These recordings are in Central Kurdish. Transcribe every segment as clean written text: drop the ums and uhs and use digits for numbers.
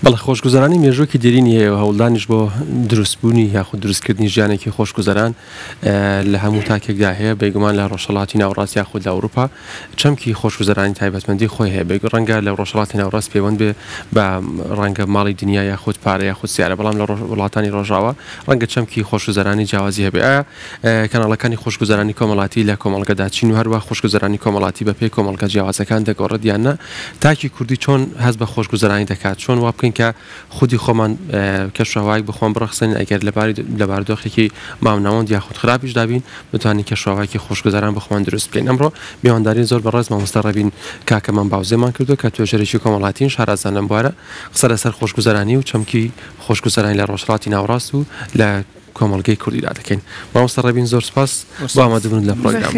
بەڵێ خۆشگوزەرانی مێژووکی دێرینی هەیە و هەوڵدانیش بۆ دروستبوونی یاخود دروستکردنی ژیانێکی خۆشگوزەران لە هەموو تاکێکدا هەیە بێگومان لە ڕۆژهەڵاتی ناوەڕاست یاخود لە ئەوروپا چەمکی خۆشگوزەرانی تایبەتمەندی خۆی هەیە ڕەنگە لە ڕۆژهەڵاتی ناوەڕاست پەیوەند بێ بە ڕەنگە ماڵی دنیا یاخود پارە یاخود سیارە بەڵام لە وڵاتانی ڕۆژاوە ڕەنگە چەمکی خۆشگوزەرانی جیاوازی هەبێ ئایا کەناڵەکانی خۆشگوزەرانی کۆمەڵاتی لە کۆمەڵگەدا چین و هەروە خۆشگوزەرانی کۆمەڵاتی بەپێی کۆمەڵگە جیاوازەکان دەگۆڕێت یاننا تاکی کوردی چۆن هەست بە خۆشگوزەرانی دەکات چۆن وا بکەین کە خودی خۆمان کەشەوای بخۆن بڕخسن ئەگەر لە باردۆخێکی ماوناوەند یاخود خراپیش دابین بتوانین کەشەوایکی خۆشگوزەران بخۆن دروست بکەین ئەمڕۆ میوانداری زۆر بەڕێز مامۆستا ڕەبین کاکەمان باوزێمان کردو کە توێژەرێکی کۆمەڵاتین شارەزان لەم بوارە قسە لەسەر خۆشگوزەرانی و چەمکی خۆشگوزەرانی لە ڕۆژهەڵاتی ناوەڕاست و لە کۆمەڵگەی کوردیدا دەکەین مامۆستا ڕەبین زۆر سپاس بۆ ئامادەبوون لە پرۆگرام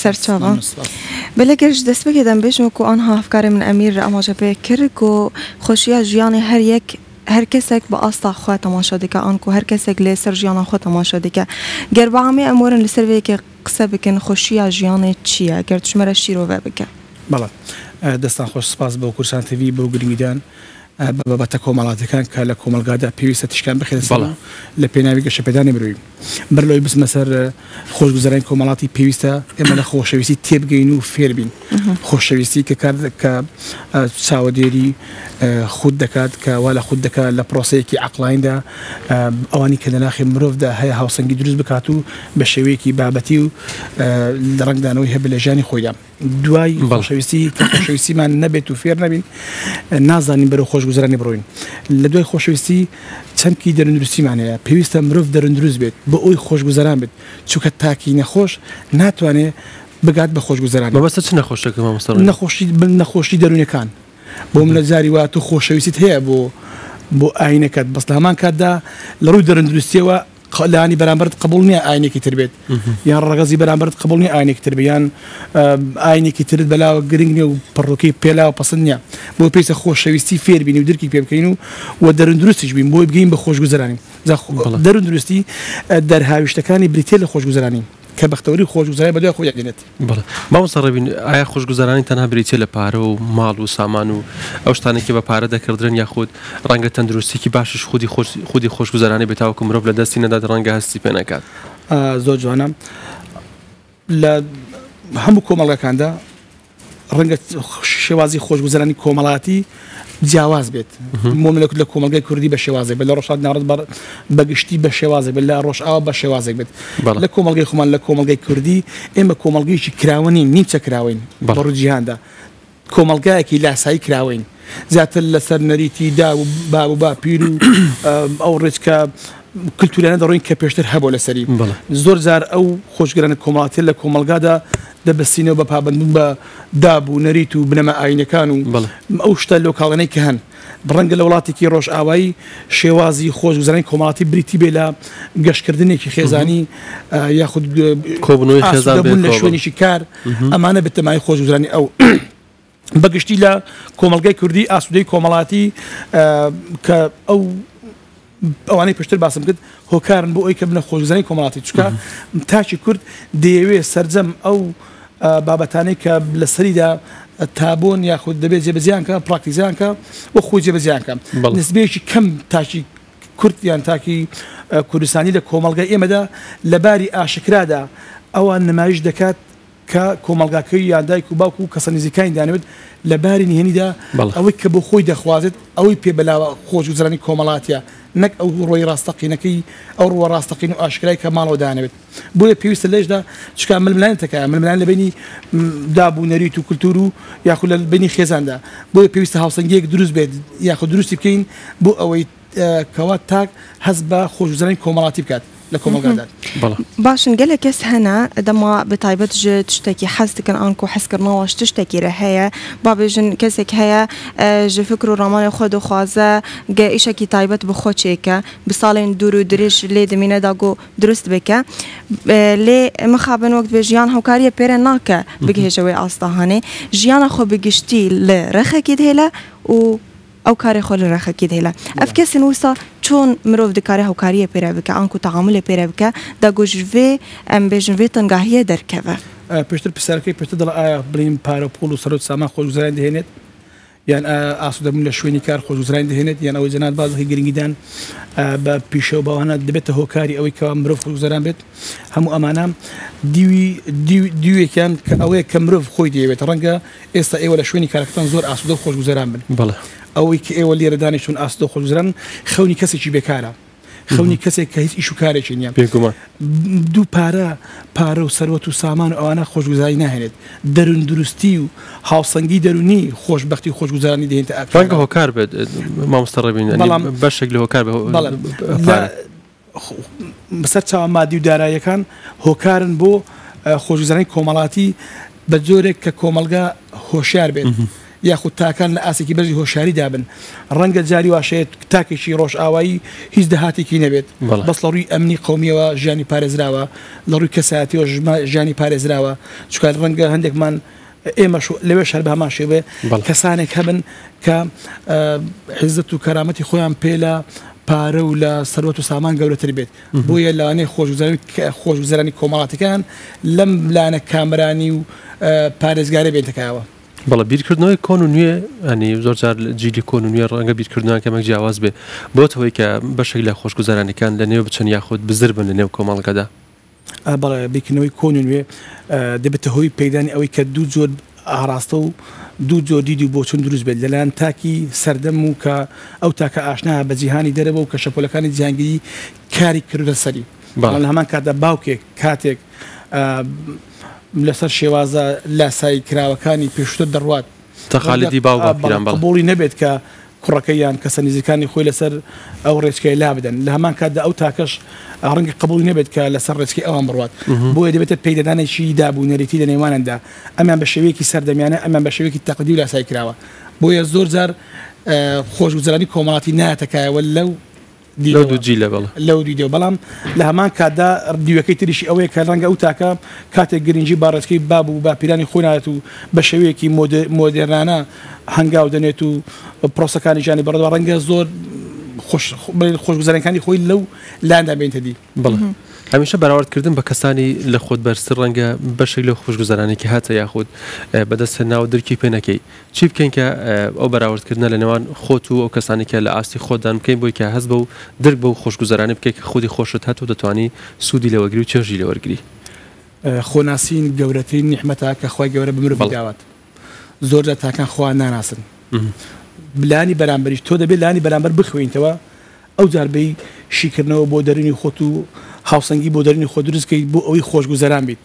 بەلەگەرش دەست بکێدەم بێژم و ئەنها هەفکارێ من ئەمیر ئەماژە پێ کرد و خۆشیە ژیانی هەر کەسێک بە ئاستا خۆ تەماشا دەکە ئەنکو هەر کەسێک لێسەر ژیانە خۆ تەماشا دەکە گەر بەعامی ئەمورن لەسەرێکی قسە بکەن خۆشیە ژیانی چییە گەر توشمەرە شیرۆڤە بکە بەڵێ دەستان خۆش سپاس بۆ کورسان تڤ بۆ گرنگیدان بابەتە کۆمەڵاتەکان کە لە کۆمەلگادا پێویستە تیشکان بخێنەوە لە پێناوی گەشەپێدانی بروی بەرلەوەی بچمە سەر خۆشگوزەرانی کۆمەڵاتی پێویستە ئێمە لە خۆشەویستی تێبگەین و فێربین خۆشەویستی کە چاوەدێری خود دەکات کە وا لە خود دەکات لە پرۆسەیەکی عەقڵانیدا ئەوانی کە لە ناخی مرۆڤدا هەیە هاوسەنگی دروست بکات و بە شێوەیەکی بابەتی و لە ڕنگدانەوەی هەبێ لە ژیانی خۆیدا دوای خۆشەویستی کە خۆشەویستیمان نەبێت و فێر نەبین نازانین بەرەو خۆشگوزەرانی بڕۆین لە دوای خۆشەویستی چەمکی دەرەندروستیمان هەیە پێویستە مرۆڤ دەرەندروست بێت بە ئەوی خۆشگوزەران بێت چونکە تاکی نەخۆش ناتوانێت بگات بە خۆشگوزەرانی بەبەستە چ نەخۆشەکە مامۆستا نەخۆشی دەرونیەکان بۆ منە جاری وا تو خۆشەویستیت هەیە بۆ ئاینەکەت بەس لە هەمان کاتدا لە ڕووی دەرەندروستیەوە لانی بەرامبەرت قبول نییە ئاینێکی تر بێت یان ڕەگەزی بەرامبەرت قبول نییە ئاینێکی تر بێت یان ئاینێکی ترت بەلاوە گرنگ نیە و پڕۆکەی پێلاوە پەسەند نییە بۆ پێویستە خۆشەویستی فێربینی و درکی پێ بکەین و دەرەندروستیش بین بۆی بگەین بە خۆشگوزەرانی دەرەندروستی دەرهاویشتەکانی بریتێ لە خۆشگوزەرانی کە بەختەوەری خۆشگوزەرانی بەدوای خۆی دێنێت مامۆستا ڕەبین ئایا خۆشگوزەرانی تەنها بریتێ لە پارە و ماڵ و سامان و ئەو شتانێکی بە پارە دەکردن یاخود ڕەنگە تەندروستێکی باشش خودی خۆشگوزەرانی بێتاوەکو مرۆڤ لە دەستی نەدات ڕەنگە هەستی پێ نەکات زۆر جوانە لە هەموو کۆمەڵگەکاندا ڕەنگە شێوازی خۆشگوزەرانی کۆمەڵاتی جیاواز بێت مۆملەک لە کۆمەلگای کوردی بە شێوازێک بێت لە ڕۆژهەڵاتی ناوەڕاست بەگشتی بە شێوازێک بێت لە ڕۆژئاوا بە شێوازێک بێت لە کۆمەلگای خۆمان لە کۆمەلگای کوردی ئێمە کۆمەلگەیەکی کراوەنین نیمچە کراوین بەڕوو جیهاندا کۆمەلگایەکی لاسایی کراوین زیاتر لەسەر نەریتی دا و با پیر و ئەو ڕێچکە کلتوریانە دەڕۆین کە پێشتر هەبوو لەسەری زۆر جار ئەو خۆشگەرانە کۆمەڵاتی لە کۆمەلگادا دەبەستینەوە بە پابەندبوون بە دابوو نەریت و بنەمە ئاینەکان و ئەو شتە لۆکاڵانەی کە هەن بڕەنگە لە وڵاتێکی ڕۆژئاوایی شێوازی خۆشگوزەرانی کۆمەڵاتی بریتی بێ لە گەشتکردنێکی خێزانی یاخود کۆبوون لە شوێنیشی کار ئەمانە بتەمای خۆشگوزەرانی ئەو بەگشتی لە کۆمەلگای کوردی ئاسوودەی کۆمەڵاتی کە ئەوانەی پشتر باسم کرد هۆکارن بۆ ئەوی کە بنە خۆشگوزەرانی کۆمەڵاتی چونکە تاچی کورد دەیەوێت سەرجەم ئەو بابەتانەی کە لە سەریدا تابۆن یاخود دەبێت جێبەجیانکە پراکتیزیانکە و خۆی جێبەجیانکە نسبەیەکی کەم تاکی کورد یان تاکی کوردستانی لە کۆمەلگای ئێمەدا لەباری ئاشکرادا ئەوان نمایش دەکات کە کۆمەلگاکەی یاندایک و باوکو و کەسە نزیکانی دانەوێت لە باری نهێنیدا ئەوەی کە بۆ خۆی دەخوازێت ئەوەی پێ بەلاوە خۆشگوزەرانی کۆمەڵاتیە نەک ئەو ڕۆی ڕاستەقینەکەی ئەو ڕوە ڕاستەقین و ئاشکرای کە ماڵەوە دانەوێت بۆیە پێویستە لێشدا چکە ململانێتەکە ململان لە بینی دابوو نەریت و کولتور و یاخود لە بینی خێزاندا بۆیە پێویستە هاوسەنگیەک دروست بێت یاخود درستی بکەین بۆ ئەوەی کەوا تاک هەست بە خۆشگوزەرانی کۆمەڵاتی بکات لە کۆمەلگادا باشن gelek kes hene dema bi taybet ji tiştekî hez dikin an ku hezkirinawa ji tiştekî re heye babêjin kesek heye ji fikr û ramanê xwe dixwaze ge îşekî taybet bi xwe çêke bi salên dûr û dirêj lê dimîne da got durist bike lê mixabin wekt bê jiyan hewkariye pêre nake bigihêje wê astahanê jiyana xwe bi giştî li rexekî dihêle û ئەو کارێ خۆ لە ڕێخەکەی هێلا ئەف کەسن وسا چۆن مرۆڤ دکارێ هەوکاریە پێرە بکە ئەنکو تەعاملێ پێرە بکە دەگۆژێ ئەم بێژن وێ تەنگاهیە دەرکەوە پێشتر پرسیارەکەی پێشتر دەڵ ئایا بڵین پارە پوڵ و سەرۆت سامان خۆشگوزەرانی دەهێنێت یان ئاسوودەبوون لە شوێنی کار خۆشگوزەرانی دەهێنێت یان ئەوەی جەناب بازەکەی گرنگیدان بە پیشەوە باوانە دەبێتە هۆکاری ئەوەی کەوا مرۆڤ خۆشگوزەران بێت هەموو ئەمانە دیوێکیان کە ئەوەیە کە مرۆڤ خۆی دەیەوێت ڕەنگە ئێستا ئێوە لە شوێنی کارەکەتان زۆر ئاسوودە و خۆشگوزەران بن ئەوەی کە ئێوە لێرە دانیشتون ئاسوودە و خۆشگوزەران خەونی کەسێکی بێکارە خەونی کەسێک کە هیچ ئیش و کارێکی نییە دوو پارە و سەروەت و سامان و ئەوانە خۆشگوزاری ناهێنێت دەرون دروستی و هاوسەنگی دەرونی خۆشبەختی و خۆشگوزارانی دێنێتە ڕەنگە هۆکار بێت مامۆستا ڕەبین بەشێک لە هۆکار بەسەر چاوە مادی و داراییەکان هۆکارن بۆ خۆشگوزارانی کۆمەڵاتی بە جۆرێک کە کۆمەلگا هۆشیار بێت یاخود تاکان لە ئاسێکی بەرزی هۆشاری دابن ڕەنگە جاری واشەیە تاکێکی ڕۆژ ئاوایی هیچ دەهاتێکی نەبێت بەس لە ڕووی ئەمنی قەومیەوە ژیانی پارێزراوە لە ڕووی کەسایەتیەوە ژیانی پارێزراوە چکار ڕەنگە هەندێکمان ئێمەش لەوێ شەر بە هەمان شێوێ کەسانێک هەبن کە عیزت و کەرامەتی خۆیان پێ لە پارە و لە سەروەت و سامان گەورەتر بێت بۆیە لەوانەیە خۆشگوزەرانی کۆمەڵاتەکان لەم لانە کامرانی و پارێزگارە بێتەکەوە بەڵە بیرکردنەوەی کۆن و نوێ ئەنی زۆر جار جیلی کۆن و نوێ ڕەنگە بیرکردنەوە کەمێک جیاواز بێ بۆتەوەی کە بەشێک لە خۆشگوزارانەکان لە نێو بچەند یاخود بزر بن لە نێو کۆمەڵگەدا بەڵێ بیرکردنەوەی کۆن و نوێ دەبێتە هۆی پەیدانی ئەوەی کە دوو جۆر ئاراستە و دوو جۆر دیدی و بۆچون دروست بێت لەلایەن تاکی سەردەم و کە ئەو تاکە ئاشنا بە جیهانی دەرەوە و کە شەپۆلەکانی جیهانگیری کاری کردە سەری لە هەمان کاتدا باوکێک کاتێک لەسەر شێوازە لاسایی کراوەکانی پێشتر دەڕوات تەخالیدی باوبڵی نەبێت کە کوڕەکەیان کەسە نزیکانی خۆی لەسەر ئەو ڕێچکەی لا بدەن لە هەمان کاتدا ئەو تاکەش ڕەنگە قبولی نەبێت کە لەسەر ڕێچکی ئەوان بڕوات بۆیە دەبێتە پەیدەدانێکی دابوونەریتی لە نێوانندا ئەمیان بە شێوەیەکی سەردەمیانە ئەمیان بە شێوەیەکی تەقدی و لاسایی کراوە بۆیە زۆر جار خۆشگوزەرانی کۆمەڵاتی نایەتەکایەوە لەو دیدە بەڵام لە هەمان کاتدا دیوەکەی تریشی ئەوەیە کە ڕەنگە ئەو تاکە کاتێک گرنگی باڕێچکەی باب و باپیرانی خۆنات و بە شێوەیەکی مۆدێرنانە هەنگاو دەنێت و پرۆسەکانی ژیانی بەڕێوە ڕەنگە زۆر خۆشگوزەرەکانی خۆی لەو لاندا بێنتە دی هەمیشە بەراوردکردن بە کەسانی لە خۆت بەرزتر ڕەنگە بەشێک لە خۆشگوزەرانێکی هاتە یاخود بەدەست ناو دەرکی پێ نەکەی چی بکەین کە ئەو بەراوردکردنە لە نێوان خۆت و ئەو کەسانێکە لە ئاستی خۆدان بکەین بۆی کە هەست بە و درک بە و خۆشگوزەرانی بکەیت کە خودی خۆشت هەت و دەتوانی سوودی لەوەگری و چێژی لەوەرگری خۆناسین گەورەترین نیحمەتە کە خۆی گەورە بە مرۆڤ داوات زۆر لە تاکان خۆیان ناناسن بلانی بەرامبەریش تۆ دەبێت لانی بەرامبەر بخوێنیتەوە ئەو جاربەی شیکردنەوە بۆ دەرونی خۆت و هاوسەنگی بۆ دەرونی خۆ دروستکەیت بۆ ئەوەی خۆشگوزەران بیت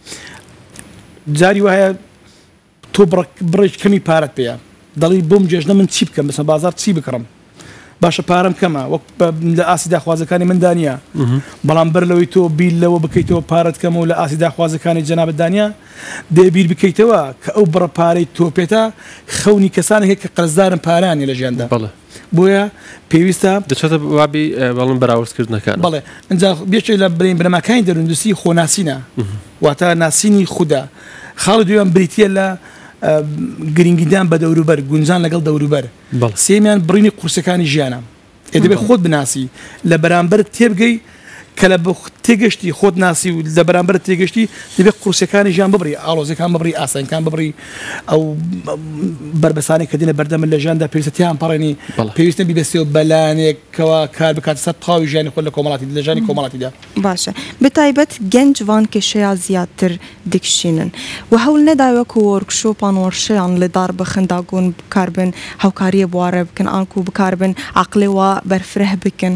جاری وایە تۆ بڕێک کەمی پارەت پێەیە دەڵی بۆم جێژنە من چی بکەم بەسە بازار چی بکڕم باشە پارەم کەمە وەک لە ئاسی داخوازەکانی مندانە بەڵام بەر لەوەی تۆ بیل لەوە بکەیتەوە پارەت کەمە و لە ئاسی داخوازەکانی جەنابەت دانیا دەبیر بکەیتەوە کە ئەو بڕە پارەی تۆ پێێتە خەونی کەسانێک کە قەرزدارن پارانی لە ژیاندا بۆیە پێویستە دەچێتە وابی بەڵم بەراوردکردنەکان بڵێ ئەجا بێچێ لە بنەماکانی دەروندوسی خۆناسینە واتە ناسینی خوددا خاڵی دوێن بریتە لە گرنگیدان بە دەوروبەر گونجان لەگەڵ دەوروبەر سێمیان بڕینی قورسەکانی ژیانە دەبێت خۆت بناسی لە بەرامبەر تێبگەی کە لە تێگەشتی خۆت ناسی و لە بەرامبەر تێگەشتی دەبێت قورسەکانی ژیان ببڕی ئاڵۆزەکان ببڕی ئاسانکان ببڕی ئەو بربەسانی کە دێنە بەردەمە لە ژیاندا پێویستیان پەڕێنی پێویستە بیبەستەوە بەلانێکەوە کار بکات سەر تاوی ژیانی خۆ لە کۆمەڵاتی لە ژیانی کۆمەڵاتیدا باشە بتایبەت گەنج وان کێشەیە زیاتر دکشینن و هەوڵ نەداوەکو وەرکشۆپان وەرشەیان لەدار بخنداگون بکاربن هاوکاریە بوارە بکەن ئانکو بکاربن عەقڵێوە بەرفرە بکەن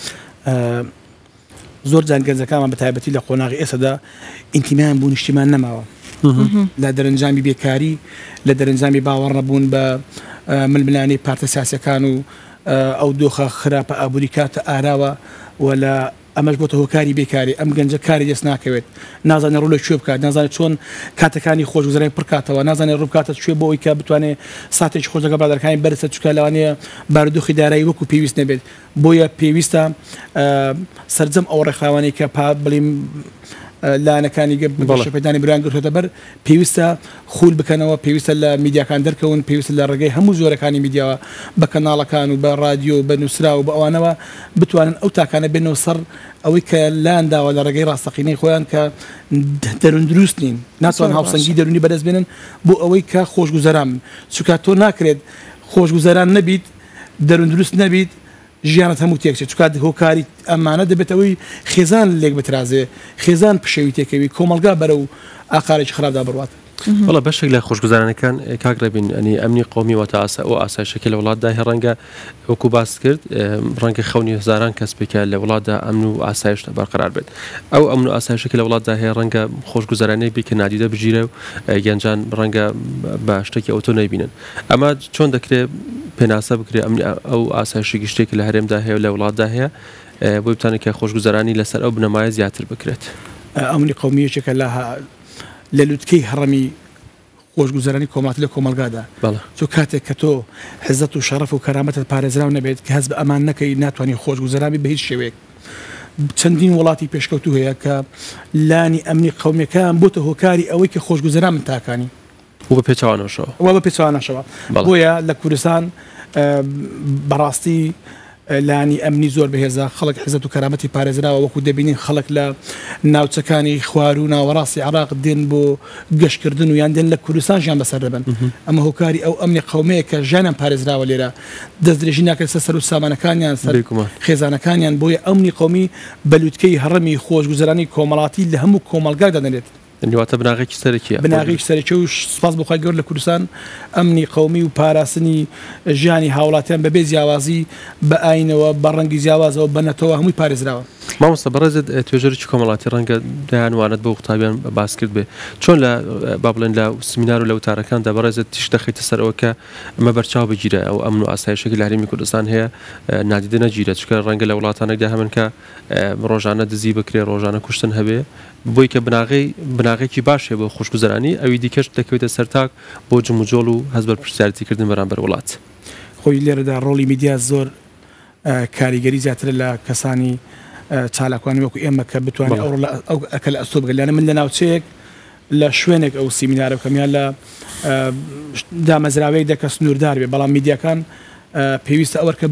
زۆر جانگەنجەکانمان بە تایبەتی لە قۆناغی ئێسەدا ئینتیمیان بوو نیشتیمان نەماوە لە دەرەنجامی بێکاری لە دەرەنجامی باوەڕ نەبوون بە ململانی پارتە سیاسەکان و ئەو دۆخە خراپە ئابووری کاتە ئاراوە و لە ئەمەش بۆتە هۆکاری بێکاری ئەم گەنجە کاری دەست ناکەوێت نازانێت ڕوو لە کوێ بکات نازانێت چۆن کاتەکانی خۆشگوزەرانی پڕکاتەوە نازانێت ڕووکاتە کوێ بۆ ئەوی کە بتوانێت ساتێکی خۆشەکە بادەرەکانی بەرزە چکە لەوانەیە بارودۆخی دارایی وەکو پێویست نەبێت بۆیە پێویستە سەرجەم ئەو ڕێکخراوانەی کە بڵیم لایەنەکانی پێدانی بران گرتوتە بەر پێویستە خول بکەنەوە پێویستە لە میدیاکان دەرکەون پێویستە لە ڕێگەی هەموو زۆرەکانی میدیاوە بە کەناڵەکان و بە رادیۆ بە نووسرا و بە ئەوانەوە بتوانن ئەو تاکانە بێنەوە سەر ئەوەی کە لانداوە لە ڕێگەی ڕاستەقینەی خۆیان کە دەرون دروست نین ناتوان هاوسەنگی دەرونی بەدەست بێنن بۆ ئەوەی کە خۆشگوزەران چونکە تۆ ناکرێت خۆشگوزەران نەبیت دەروندروست نەبیت ژیانت هەموو تێکچێت چکات هۆکاری ئەمانە دەبێتەوەی خێزان لێک بترازێ خێزان پشەوی تێکەوی کۆمەلگا بەرە و ئاقارێکی خراپدا بڕوات وڵا بەشێک لە خۆشگوزارانەکان کاکڕێبین ئەنی ئەمنی قومی وەتە ئاسا ئەو ئاسایشەکە لە وڵاتدا هێ ڕەنگە وەکو باس کرد ڕەنگە خەونی هزاران کەس بکە لە وڵاتدا ئەمن و ئاسایش بەرقرار بێت ئەو ئەمن و ئاسایشەکە لە وڵاتدا هەیە ڕەنگە خۆشگوزارانەی بکە نادیدە بژیرە و گەنجان ڕەنگە بە شتێکی ئەوتۆ نەبینن ئەمە چۆن دەکرێت پێناسە بکرێت ئەو ئاسایشی شتێکی لە هەرێمدا هەیە لە وڵاتدا هەیە بۆی بتانێت کە خۆشگوزارانی لەسەر ئەو بنەمایە زیاتر بکرێت ئەمنی قومیەکە لە لوتکەی هەڕەمی خۆشگوزارانی کۆمەڵات لە کۆمەلگادا چۆ کاتێک کە تۆ حزت و شەرەف و کەرامەتت پارێزراو نەبێت کە هەز بە ئەمان نەکەی ناتوانانی خۆشگوزارانی بە هیچ شێوەیەک چەندین وڵاتی پێشکەوتو هەیە کە لانی ئەمنی قومیەکان بۆتە هۆکاری ئەوەی کە خۆشگوزاران من تاکانی و بە پێچوانەوەشەوە وە بە پێچوانەشەوە بۆیە لە کوردستان بەڕاستی لانی ئەمنی زۆر بەهێزە خەڵک حزت و کەرامەتی پارێزراوە وەکو دەبینین خەڵک لە ناوچەکانی خوار و ناوەڕاستی عراق دێن بۆ گەشتکردن و یان دێن لە کوردستان ژیان بەسەر دەبن ئەمە هۆکاری ئەو ئەمنی قومەیە کە ژیانیان پارێزراوە لێرە دەستدرێژی ناکرێت سەر و سامانەکانیان سەر خێزانەکانیان بۆیە ئەمنی قومی بەلووتکەی هەڕەمی خۆشگوزەرانی کۆمەڵاتی لە هەموو کۆمەلگا دەنێت نیواتە بناغێکی سەرەکیە بناغێکی سەرەکی و سپاس بخوای گەور لە کوردستان ئەمنی قومی و پاراستنی ژیانی هاوڵاتیان بەبێ جیاوازی بە ئاینەوە بە ڕەنگی جیاوازەوە بەنەتەوە هەمووی پارێزراوە مامۆستا بەڕێزت توێژەرێکی کۆمەڵاتی ڕەنگە دەیانوانێت بە قوتابیان باس کرد بێ چۆن لە با بڵێن لە سمینار و لە وتارەکاندا بەڕێزت تیش دەخیتە سەرەوە کە ئەمە بەرچاو بگیرە ئەو ئەمن و ئاسایشێکی لە هەرێمی کوردستان هەیە نادیدە نەگیرێت چکە ڕەنگە لە وڵاتانێکدا هەمن کە ڕۆژانە دزی بکرێ ڕۆژانە کوشتن هەبێ بۆی کە بناغێکی باشێ بۆ خۆشگوزەرانی ئەوی دیکەش دەکەوێتە سەرتاک بۆ جموجۆڵ و هەز بەر پرسیارەتیکردن بەرامبەر وڵات خۆی لێرەدا ڕۆڵی میدیا زۆر کاریگەری زیاترە لە کەسانی چالاکوانی وەکو ئێمە کە بتوانێت ئەو ئەکە لە ئەستۆ بگەلانە من لە ناوچەیەک لە شوێنێک ئەو سیمینارە بکەمیان لە دامەزراوەیەک دەکە سنووردار بێ بەڵام میدیاکان پێویستە ئەوەکە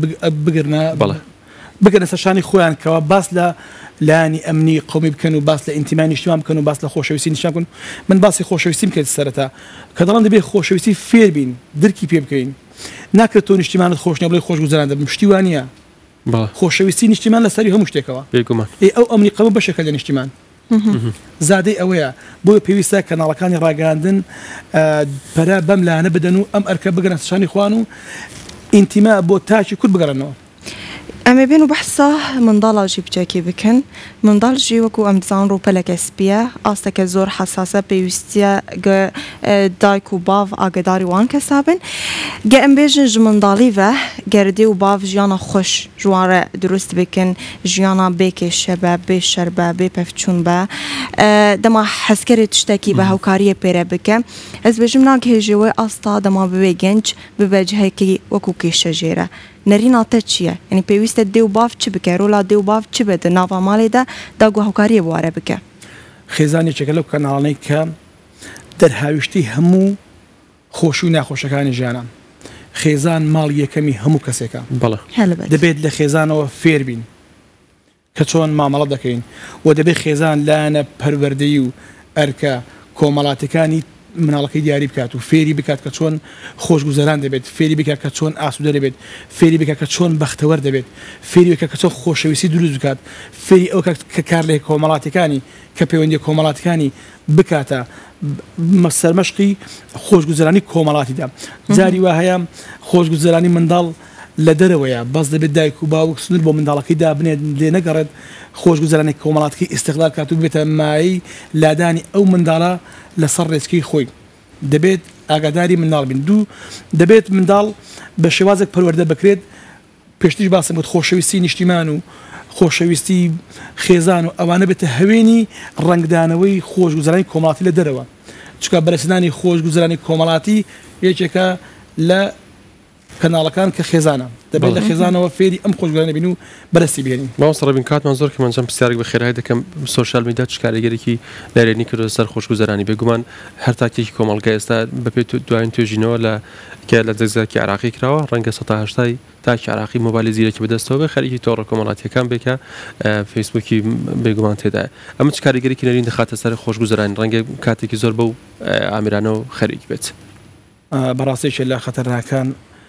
بگەنە سەرشانی خۆیان کەەوە باس لە لانی ئەمنی قومی بکەن و باس لە ئینتیمای نیشتیمان بکەن و باس لە خۆشەویستی نیشان بکەن من باسی خۆشەویستی بکەیت سەرەتا کە دەڵێن دەبێت خۆشەویستی فێر بین درکی پێ بکەین ناکرێت تۆ نیشتیمانت خۆش نە بڵێ خۆشگوزەران دەبن شتیوانە خۆشەویستی نیشتیمان لەسەری هەموو شتێکەوە ئەو ئەمنی قەوم بەشێکە لە نیشتیمان زادەی ئەوەیە بۆ پێویستە کەناڵەکانی ڕاگەاندن پەرە بەم لایەنە بدەن و ئەم ئەرکە بگەنە سەرشانی خوان و ئینتیما بۆ تاکی کورد بگەڕنەوە ئەمە بێن و بەحسا منداڵاژی بچێکی بکەن منداڵژی وەکو ئەم دزان ڕووپەلەکە سپیە ئاستەکە زۆر حساسە پێویستە دایک و باو ئاگداری وان کەسابن گە ئەم بێژن ژ منداڵی بە گەردێ و باو ژیانە خۆش ژوارە دروست بکەن ژیانە بێکێشە بە بێ شەر بە بێ پەفچوون بە دەما حەسکەرێت شتێکی بە هەوکاریە پێرە بکە ئەس بێژم ناگەهێژەوەی ئاستا دەما ببێ گەنج ببەجهەیەکی وەکو کێشە ژێرە نەریناتە چییە؟ یعنی پێویستە دێ و باف چ بکە ڕۆلا دێ و باف چ بێت ناوا ماڵێدا داگو هەوکاریە بوارە بکە خێزانێکێکە لەو کەناڵانەی کە دەرهاویشتی هەموو خۆش و ناخۆشەکانی ژیانە خێزان ماڵ یەکەمی هەموو کەسێکە دەبێت لە خێزانەوە فێر بین کە چۆن مامەڵە دەکەین و دەبێت خێزان لاەنە پەروەردەی و ئەرکە کۆمەڵاتەکانی مناڵەکەی دیاری بکات و فێری بکات کە چۆن خۆشگوزەران دەبێت فێری بکات کە چۆن ئاسوودە دەبێت فێری بکات کە چۆن بەختەوەر دەبێت فێری بکات کە چۆن خۆشەویستی دروست بکات فێری ئەو کە کار لە کۆمەڵاتەکانی کە پەیوەندی کۆمەڵاتەکانی بکاتە سەرمەشقی خۆشگوزەرانی کۆمەڵاتیدا جاری وا هەیە خۆشگوزەرانی منداڵ لە دەرەوەیە بەس دەبێت دایک و باوک سنوور بۆ منداڵەکەی دابنێت لێ نەگەڕێت خۆشگوزەرانی کۆمەڵاتەکەی ئیستیقلال کات و بێتە مایی لادانی ئەو منداڵە لەسەر ڕێچکەی خۆی دەبێت ئاگاداری منداڵ بین دوو دەبێت منداڵ بە شێوازێک پەروەردە بکرێت پێشتیش باسم بوت خۆشەویستی نیشتیمان و خۆشەویستی خێزان و ئەوانە بێتە هەوێنی ڕنگدانەوەی خۆشگوزەرانی کۆمەڵاتی لە دەرەوە چکە بەرزدانی خۆشگوزەرانی کۆمەڵاتی یەکێکە لە کەناڵەکان کە خێزانە دەبێت لە خێزانەوە فێری ئەم خۆشگوزەرانی بین و بەرەستی بێنین ماوەسەڕبین کاتمان زۆر کە منجام پرسیارێک بە خێرایی دەکەم سۆشیال میدیا چ کاریگەرێکی لەرێنی کردو سەر خۆشگوزەرانی بێگومان هەر تاکێکی کۆمەڵگە ئێستا بەپێت دوایین توێژینەوە لە دەزگاکی عراقی کراوە ڕەنگە 1970 تاکی عراقی مۆبایلی زیرەکی بەدەستەوە بێ خەریکی تۆڕە کۆمەڵاتیەکان بێکە فیسبوکی بێگومان تێدایە ئەمە چ کاریگەرێکی نەرین دەخاتە سەر خۆشگوزەرانی ڕەنگە کاتێکی زۆر بەو ئامرانە و خەریک بێت بەڕاستیشە لە خەتەرناکان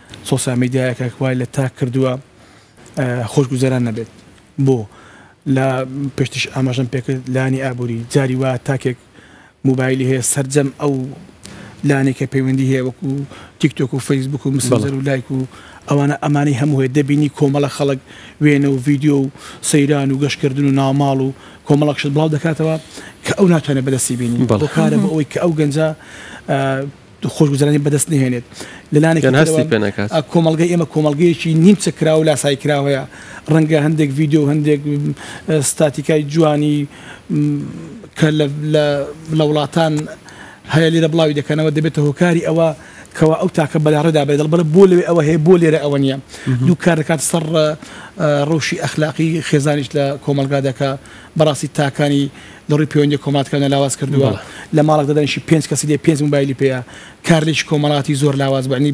سۆسیال میدیایەکە وای لە تاک کردووە خۆشگوزەران نەبێت بۆ لە پشتیش ئاماژەم پێکرد لانی ئابووری جاری وا تاکێک موبایلی هەیە سەرجەم ئەو لانێکە پەیوەندی هەیە وەکو تیکتۆک و فەیسبوک و مسنجەر و لایک و ئەوانە ئەمانەی هەموو هەیە دەبینی کۆمەڵە خەڵک وێنە و ڤیدیۆ و سەیران و گەشتکردن و ناوماڵ و کۆمەڵەکشت بڵاو دەکاتەوە کە ئەو ناتوانێت بەدەستی بینی بۆ کارە بە ئەوەی کە ئەو گەنجە خۆشگوزەرانی بەدەست نهێنێت لەلانێک کۆمەلگای ئێمە کۆمەلگەیەکی نیمچە کرا و لاسای کراوەیە ڕەنگە هەندێک ڤیدیۆ هەندێک ستاتیکای جوانی کە لە وڵاتان هەیە لێرە بڵاوی دەکەنەوە دەبێتە هۆکاری ئەوە کەوا ئەو تاکە بەلاڕێدا بێت دەڵبەر بۆ لەوێ ئەوە هەیە بۆ لێرە ئەوە نییە دوو کار دەکات سەر ڕەوشی ئەخلاقی خێزانیش لە کۆمەلگا دەکا بەڕاستی تاکانی لەڕووی پەیوەندی کۆمەڵاتەکان لاواز کردووە لە ماڵک دەدەنیشی 5 کەسی دێ 5 موبایلی پێەیە کارلێکی کۆمەڵاتی زۆر لاواز بەنی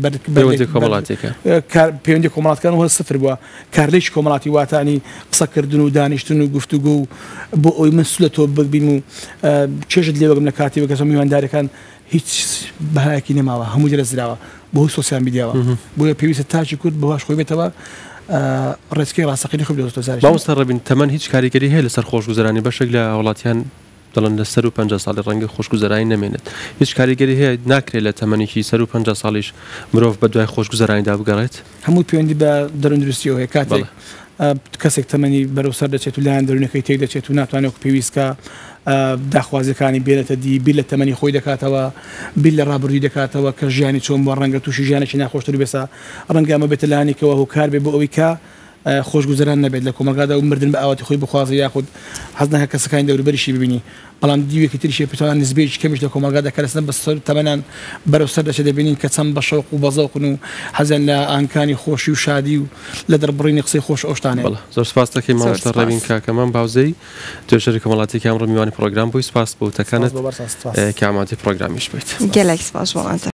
پەیوەندی کۆمەڵاتەکان وە سفر بووە کارلێکی کۆمەڵاتی واتانی قسەکردن و دانیشتن و گفتوگو و بۆ ئەوی من سولەتەوە ببین و چێژت لێ وەگەم لە کاتی بەکەس میواندارەکان هیچ بەهایەکی نەماوە هەموو جرە زراوە بۆ سۆسیال میدیاوە بۆیە پێویستە تاچی کورد بەواش خۆی بێتەوە ڕێزکی ڕاستەقینی خۆ باوەستە ڕەبین تەمەەن هیچ کاریگەری هەیە لەسەر خۆشگوزەرانی بەشێک لە وڵاتیان دەڵێن لە سەر و 50 ساڵی ڕەنگە خۆشگوزەرانی نامێنێت هیچ کاریگەری هەیە ناکرێت لە تەمەنێکی سەر و 50 ساڵیش مرۆڤ بە دوای خۆشگوزەرانیدا بگەڕێت هەموو پەیوەندی بە دەروندروستیەوە هەیە کاتێک کەسێک تەمەنی بەرەو سەر دەچێت و لایەن دەروونەکەی تێک دەچێت و ناتوانێت پێویستکە داخوازەکانی بێنێتە دی بیر لە تەمەنی خۆی دەکاتەوە بیر لە ڕابردووی دەکاتەوە کە ژیانی چۆن بۆ ڕەنگە تووشی ژیانێکی ناخۆشتر بێسا ڕەنگە ئەمە بێتە لایەنێکەوە هۆکار بێ بۆ ئەوەی کە خۆشگوزەران نەبێت لە کۆمەلگادا و مردن بە ئاواتی خۆی بخوازە یاخود حەز ناکە کەسەکانی دەوروبەریشی ببینی بەڵام دیوێکی تریشی پێتوانان نسبەیەکی کەمیش لە کۆمەلگادا کەرەستن بە تەمەنان بەرەو سەر دەچێت دەبینین کە چەند بە شەوق و بەزەوقن و حەزیان لە ئانکانی خۆشی و شادی و لە دەربڕینی قسەی خۆش ئەوشتانێ زۆر سپاس دەکەین مامۆستا ڕەبین کاکەمان باوزەی توێژەری کۆمەڵاتێکی ئەمڕۆ میوانی پرۆگرام بۆی سپاس بۆ وتەکانت کە ئامادەی پرۆگرامیش بیت گەلێک سپاس